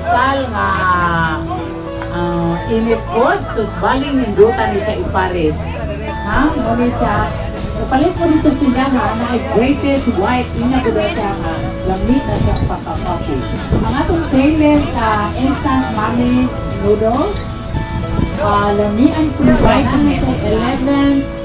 kristal nga init pod, sus baling hindutan ni siya ipares. Ha? Muna siya. Kapalit po dito sila na greatest white. Inya ko daw siya nga. Lamit na siya pagkakapi. Ang atong stainless instant mommy noodles. Lamian po white na siya 11.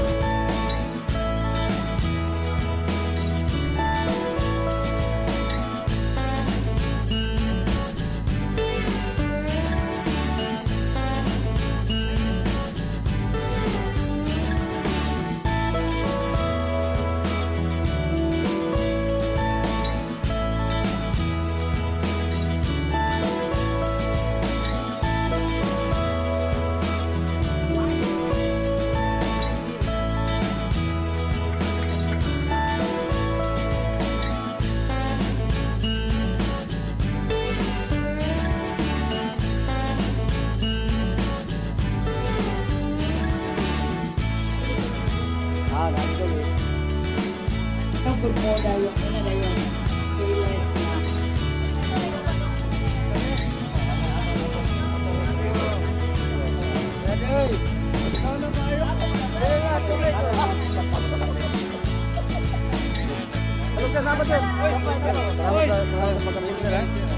Bermoda yung ano na yung stainless na. Halo sir, salamat sir. Salamat sa pagkakalimutan.